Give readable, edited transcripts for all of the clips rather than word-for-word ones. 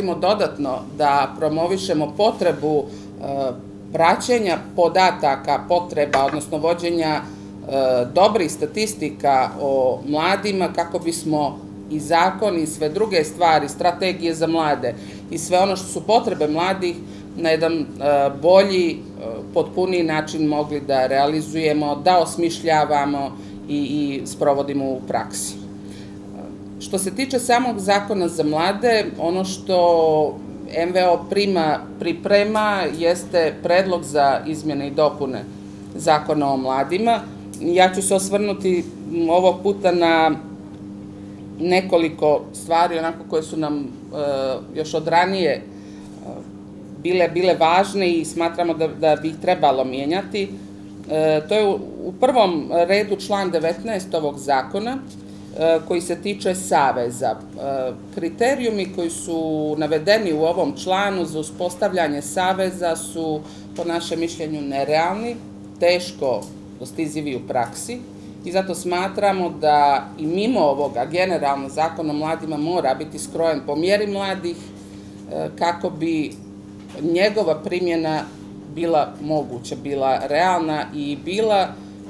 želimo dodatno da promovišemo potrebu praćenja podataka, potreba, odnosno vođenja dobrih statistika o mladima kako bismo i zakon i sve druge stvari, strategije za mlade i sve ono što su potrebe mladih na jedan bolji, potpuniji način mogli da realizujemo, da osmišljavamo i sprovodimo u praksi. Što se tiče samog zakona za mlade, ono što MVO priprema jeste predlog za izmjene i dopune zakona o mladima. Ja ću se osvrnuti ovog puta na nekoliko stvari onako koje su nam još od ranije bile važne i smatramo da bi ih trebalo mijenjati. To je u prvom redu član 19 ovog zakona koji se tiče saveza. Kriterijumi koji su navedeni u ovom članu za uspostavljanje saveza su po našem mišljenju nerealni, teško dostizivi u praksi i zato smatramo da i mimo ovoga generalno zakon o mladima mora biti skrojen po mjeri mladih kako bi njegova primjena bila moguća, bila realna i bila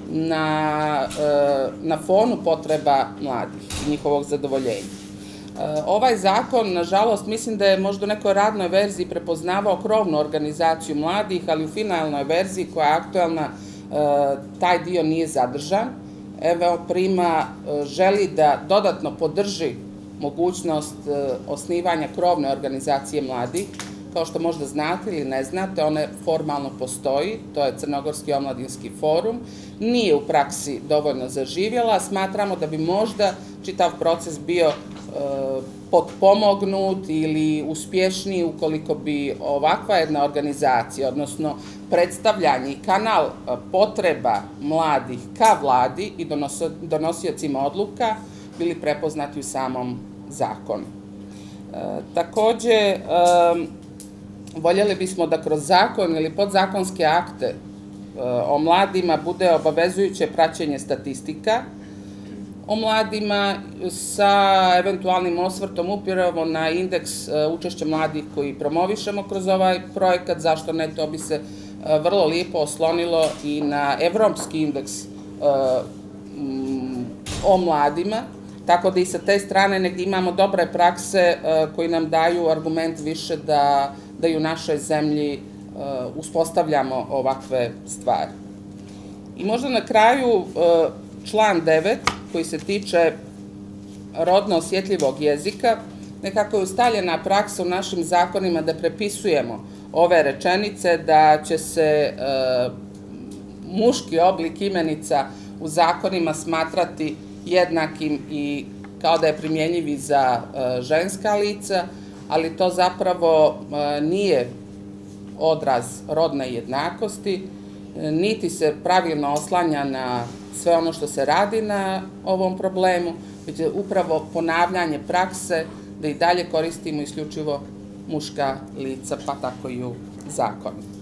na fonu potreba mladih i njihovog zadovoljenja. Ovaj zakon, nažalost, mislim da je možda u nekoj radnoj verziji prepoznavao krovnu organizaciju mladih, ali u finalnoj verziji koja je aktuelna taj dio nije zadržan. MVO Prima želi da dodatno podrži mogućnost osnivanja krovne organizacije mladih. Kao što možda znate ili ne znate, one formalno postoji, to je Crnogorski omladinski forum, nije u praksi dovoljno zaživjela, smatramo da bi možda čitav proces bio potpomognut ili uspješniji ukoliko bi ovakva jedna organizacija, odnosno predstavljanje i kanal potreba mladih ka vladi i donosiocima odluka bili prepoznati u samom zakonu. Također, voljeli bismo da kroz zakon ili podzakonske akte o mladima bude obavezujuće praćenje statistika o mladima sa eventualnim osvrtom upravo na indeks učešća mladih koji promovišemo kroz ovaj projekat. Zašto ne, to bi se vrlo lijepo oslonilo i na evropski indeks o mladima, tako da i sa te strane negdje imamo dobre prakse koji nam daju argument više da i u našoj zemlji uspostavljamo ovakve stvari. I možda na kraju član 9 koji se tiče rodno osjetljivog jezika, nekako je ustaljena praksa u našim zakonima da prepisujemo ove rečenice, da će se muški oblik imenica u zakonima smatrati jednakim i kao da je primjenjiv i za ženska lica, ali to zapravo nije odraz rodne jednakosti, niti se pravilno oslanja na sve ono što se radi na ovom problemu, već je upravo ponavljanje prakse da i dalje koristimo isključivo muška lica, pa tako i u zakonu.